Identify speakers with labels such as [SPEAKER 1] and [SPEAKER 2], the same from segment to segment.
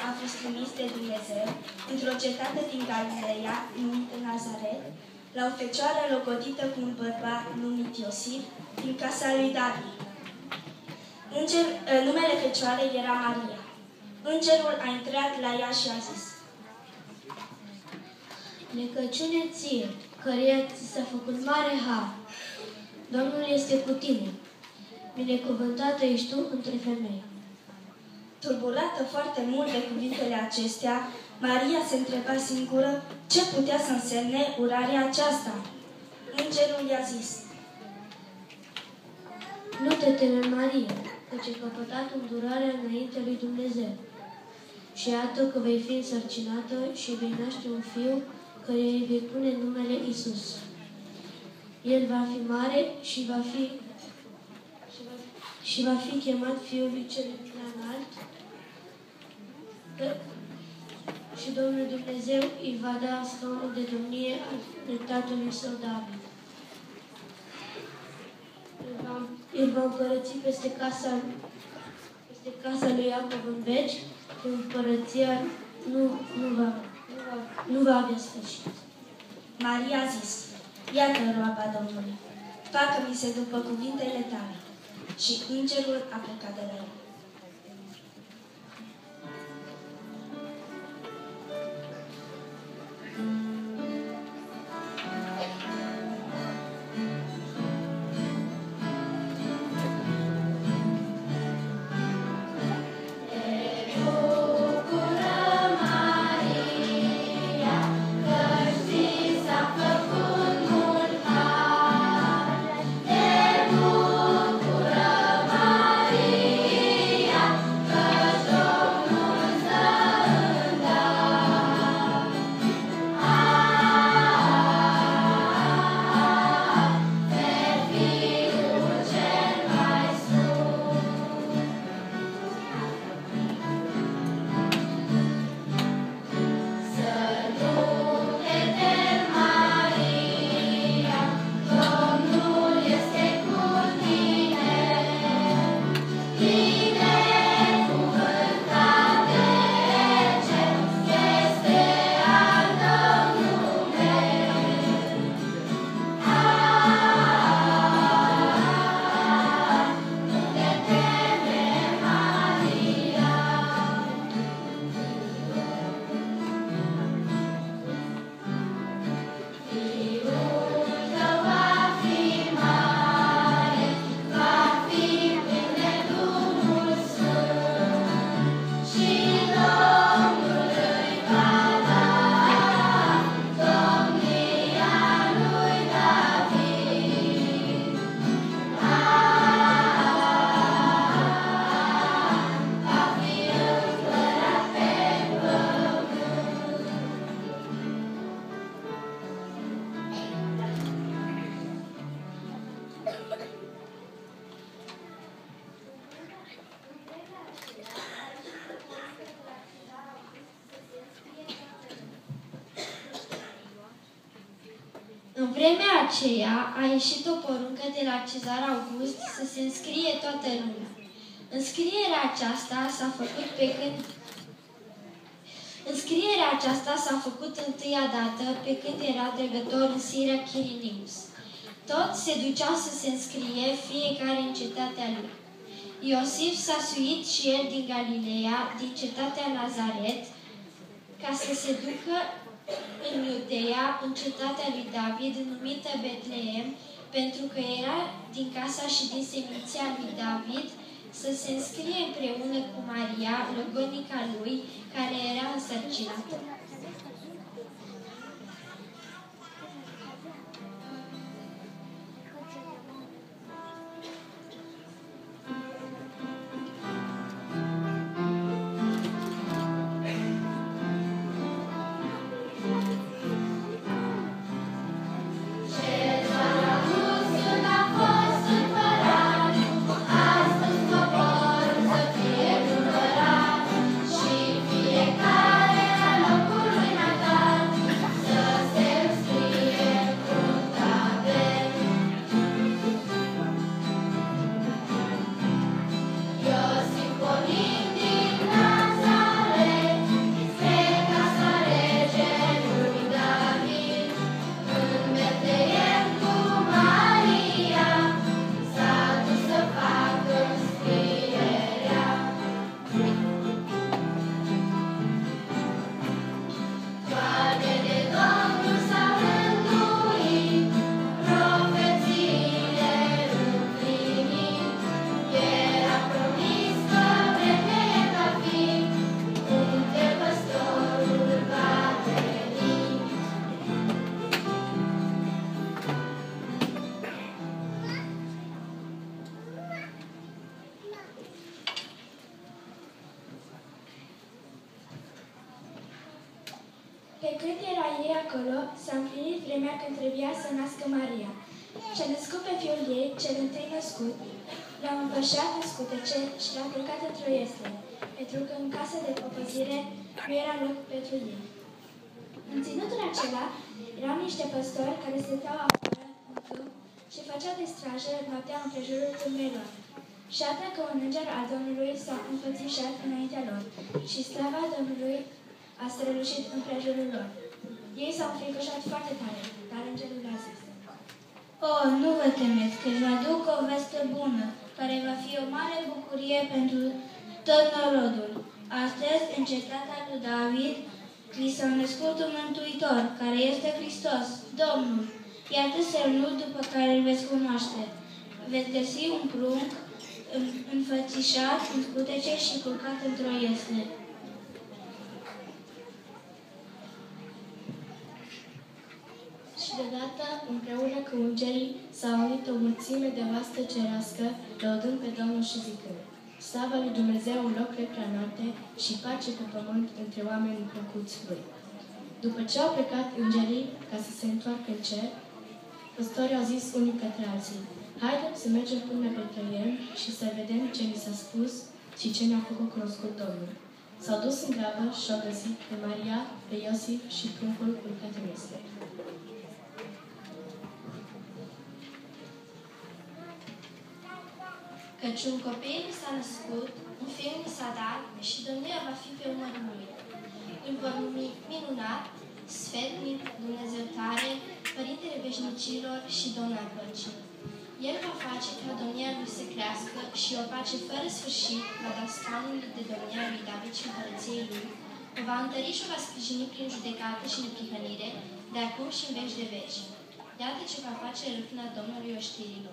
[SPEAKER 1] a fost trimis de Dumnezeu într-o cetate din Galileea, numită Nazaret, la o fecioară locotită cu un bărbat numit Iosif, din casa lui David. Numele fecioarei era Maria. Îngerul a intrat la ea și a zis:
[SPEAKER 2] Necăciune ție, căreia ți s-a făcut mare har. Domnul este cu tine. Binecuvântată ești tu între femei.
[SPEAKER 1] Tulburată foarte mult de cuvintele acestea, Maria se întreba singură ce putea să însemne urarea aceasta. Îngerul i-a zis:
[SPEAKER 2] Nu te teme, Maria, căci ai căpătat îndurarea înainte lui Dumnezeu. Și iată că vei fi însărcinată și vei naște un fiu, căruia îi vei pune numele Iisus. El va fi mare și va fi chemat Fiul lui Celui Preanalt. Și Domnul Dumnezeu îi va da scaunul de domnie al tatălui său David. El va împărăți peste casa lui Iacov în veci, și împărăția nu va avea sfârșit.
[SPEAKER 1] Maria a zis: Iată roaba Domnului, facă-mi se după cuvintele tale. Și îngerul a plecat de la ea.
[SPEAKER 2] În vremea aceea a ieșit o poruncă de la Cezar August să se înscrie toată lumea. Înscrierea aceasta s-a făcut întâia dată pe când era dregător în Siria Chirinius. Toți se duceau să se înscrie, fiecare în cetatea lui. Iosif s-a suit și el din Galileea, din cetatea Nazaret, ca să se ducă în Iudeea, în cetatea lui David, numită Betleem, pentru că era din casa și din seminția lui David, să se înscrie împreună cu Maria, logodnica lui, care era însărcinată.
[SPEAKER 3] Fiecare la locul
[SPEAKER 1] Pe când era ei acolo, s-a împlinit vremea când trebuia să nască Maria. Și-a născut pe fiul ei, cel întâi născut, l-a învășat în scutece și l-a plecat într-o iesle, pentru că în casă de popăzire nu era loc pentru ei. În ținutul acela erau niște păstori care stăteau afară în câmp și făceau de strajă noaptea împrejurul câmpeilor. Și iată că un înger al Domnului s-a înfățișat înaintea lor și slava Domnului a strălucit împrejurul lor. Ei s-au înfricoșat foarte tare, dar îngerul a zis:
[SPEAKER 3] Oh, nu vă temeți, că vă aduc o veste bună, care va fi o mare bucurie pentru tot norodul. Astăzi, în cetatea lui David, li s-a născut un Mântuitor, care este Hristos, Domnul. Iată semnul după care îl veți cunoaște. Veți găsi un prunc înfățișat în scutece și culcat într-o iesle.
[SPEAKER 1] Și deodată, împreună cu îngerii, s-a unit o mulțime de oastă cerească, lăudând pe Domnul și zicând: Slavă lui Dumnezeu în locurile preaînalte și pace pe pământ între oamenii plăcuți Lui. După ce au plecat îngerii ca să se întoarcă în cer, păstorii au zis unii către alții: Haideți să mergem până pe Betleem și să vedem ce ni s-a spus și ce ne-a făcut cunoscut Domnul. S-au dus în grabă și au găsit pe Maria, pe Iosif și pruncul culcat în iesle.
[SPEAKER 2] Căci un copil s-a născut, un fiu ni s-a dat și domnia va fi pe umărul lui. Îl vor numi minunat, sfetnic, Dumnezeu tare, Părintele veșnicilor și Domn al păcii. El va face ca domnia lui să crească și o pace fără sfârșit va da scaunul de domnia lui David și împărăției lui, o va întări și o va sprijini prin judecată și neprihănire, de acum și în veci de veci. Iată ce va face râvna Domnului oștirilor.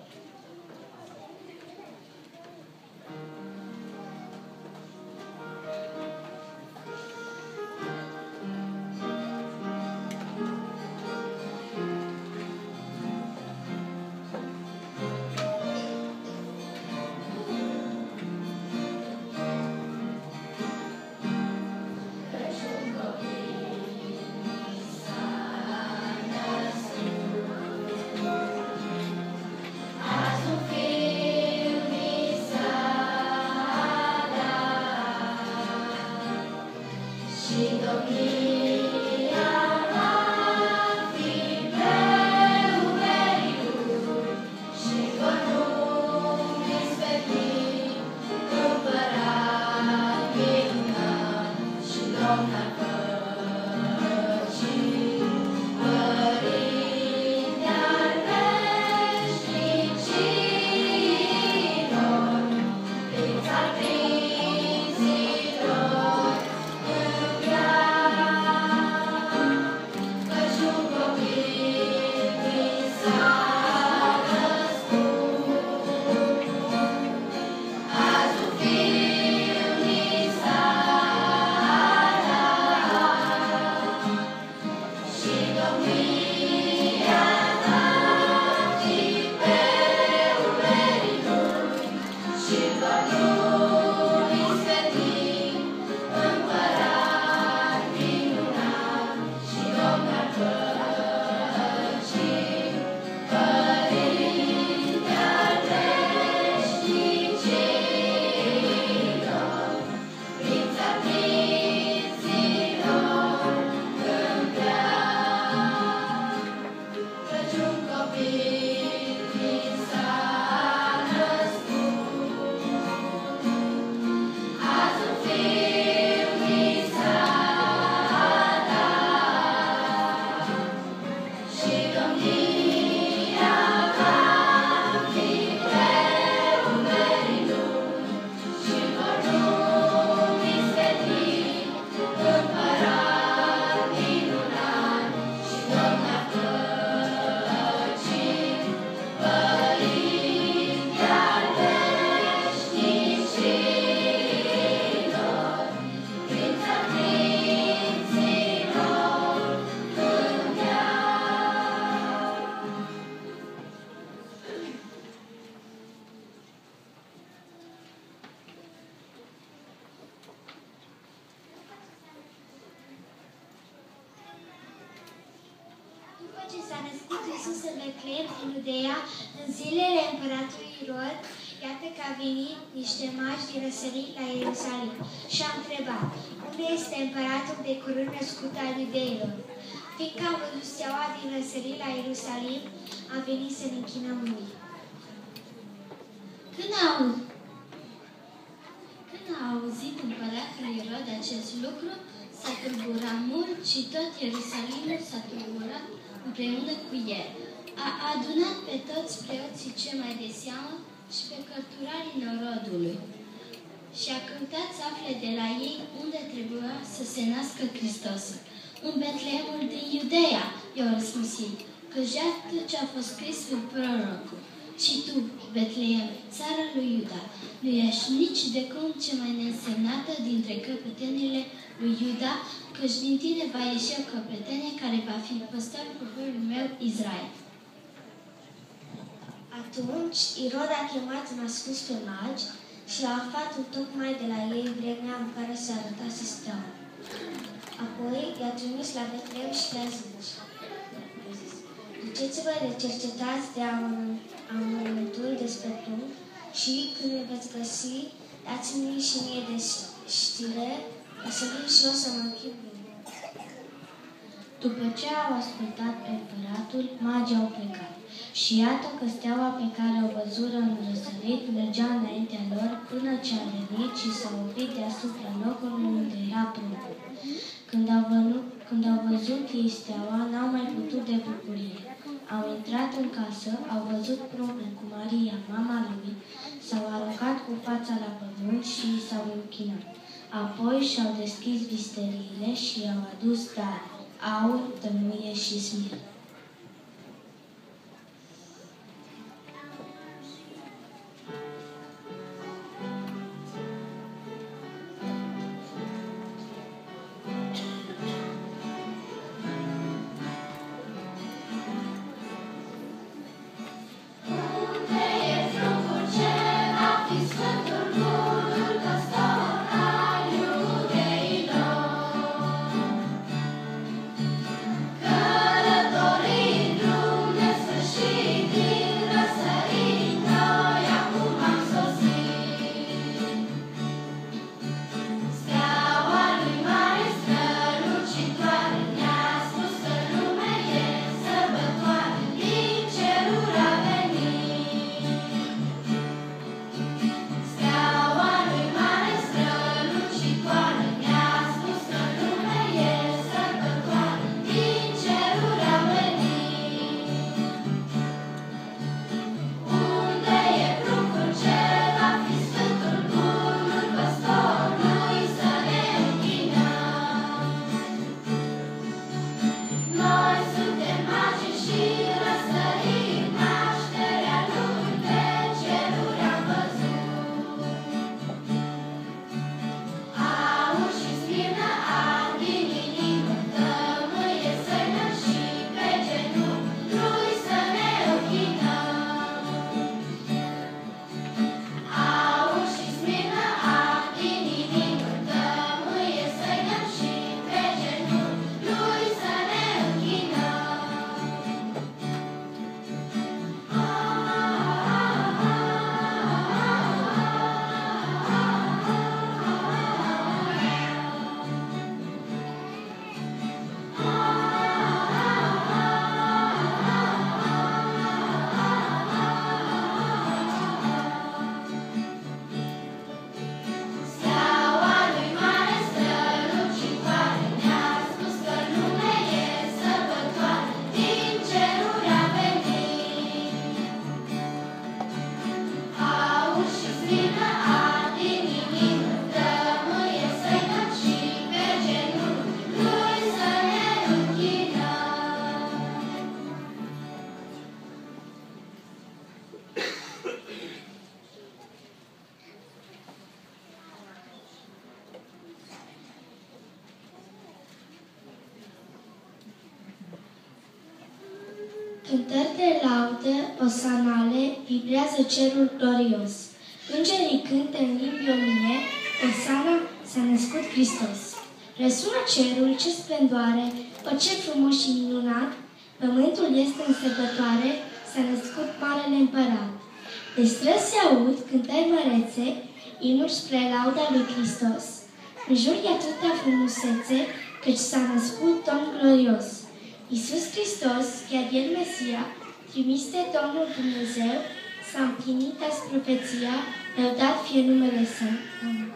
[SPEAKER 2] ce s-a născut Iisus în Betleem, în Iudeea, în zilele împăratului Irod, iată că a venit niște magi din răsărit la Ierusalim și a întrebat, unde este împăratul de curând născut al iudeilor? Fiindcă am văzut steaua din răsărit la Ierusalim, am venit să ne închinăm lui. Când a auzit împăratul Irod acest lucru, s-a tulburat mult și tot Ierusalimul s-a tulburat împreună cu el. A adunat pe toți preoții cei mai de seamă și pe cărturarii norodului și a căutat să afle de la ei unde trebuia să se nască Hristos. În Betleemul din Iudeea, i-au răspuns ei, căci iată ce a fost scris în prorocul. Și tu, Betleem, țara lui Iuda, nu ești nici de cum cea mai neînsemnată dintre căpetenile lui Iuda, căci din tine va ieși o căpetenie care va fi păstor poporul meu Israel.
[SPEAKER 3] Atunci Irod a chemat în ascuns pe magi și a aflat tocmai de la ei vremea în care se arătase steaua. Apoi i-a trimis la Betleem și le-a zis, duceți-vă de cercetați de amănuntul despre tu și când îl veți găsi, dați-mi și mie de știre, ca să vin și eu să mă închin bine. După ce au ascultat pe împăratul, magii au plecat. Și iată că steaua pe care o văzură în răsărit mergea înaintea lor până ce a venit și s-a oprit deasupra locului unde era pruncul. Când au văzut ei steaua, n-au mai putut de bucurie. Au intrat în casă, au văzut pruncul cu Maria, mama lui, s-au aruncat cu fața la pământ și s-au închinat. Apoi și-au deschis visteriile și i-au adus dar, aur, tămâie și smir. Cântări de laudă, osanale, vibrează cerul glorios. Îngerii cântă în limbi o mie, osana s-a născut Hristos. Răsună cerul, ce splendoare, o ce frumos și minunat,
[SPEAKER 4] Pământul este în sărbătoare, s-a născut Marele Împărat. De străzi se aud cântări mărețe, imnuri spre lauda lui Hristos. În jur e atâta frumusețe, căci s-a născut Domn glorios. Iisus Hristos, chiar El Mesia, trimis de Domnul Dumnezeu, s-a împlinit azi profeția, lăudat fie numele Său. Amin.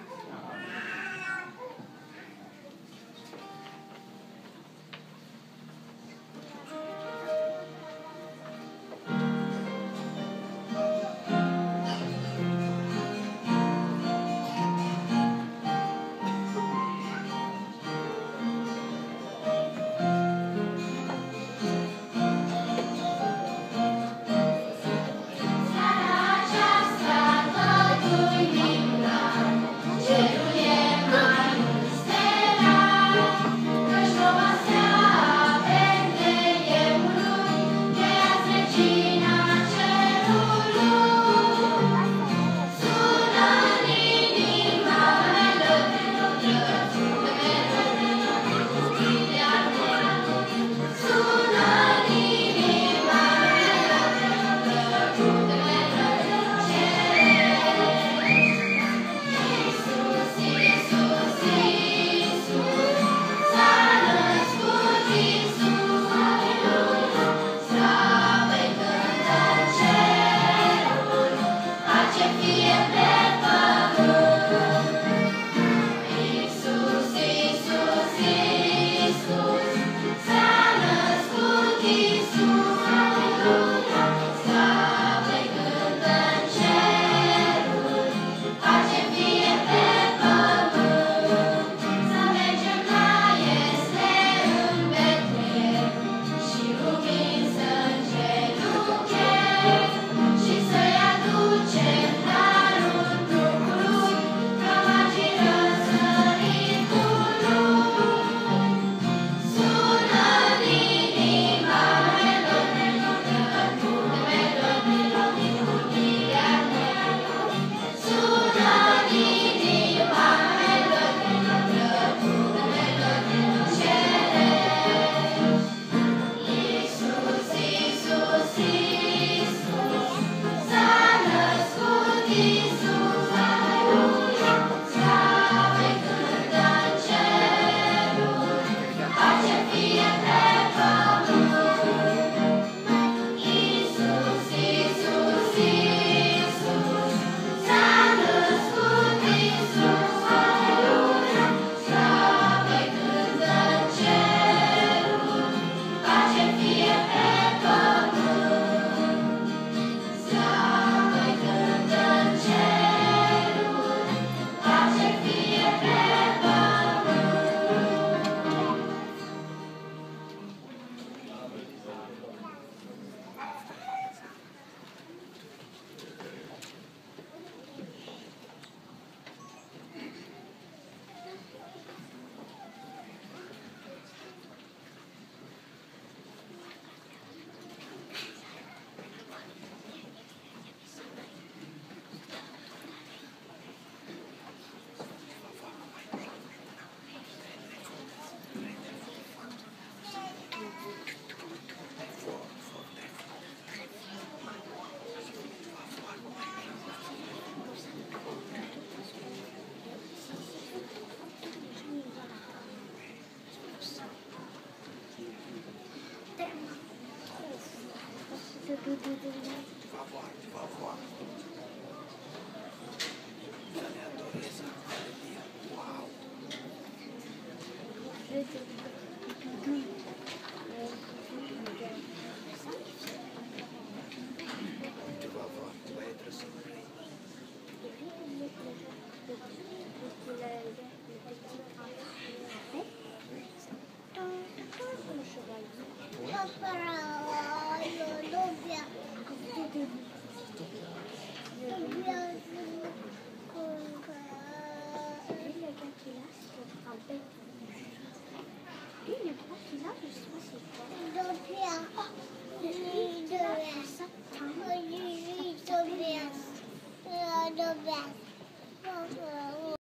[SPEAKER 5] Papa.